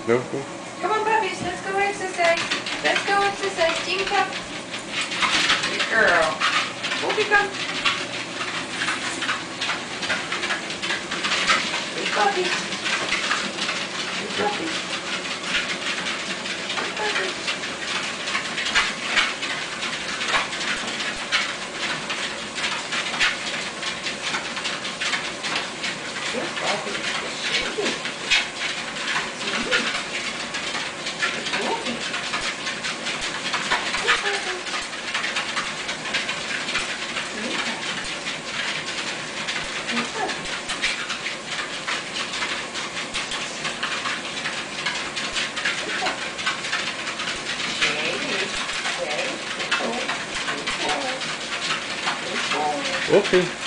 Go, go. Come on, puppies, let's go exercise. Let's go exercise. Team cup. Good girl. Wolfie, come. Good puppy. Good puppy. Good puppy. Good puppy. Good Wolfie.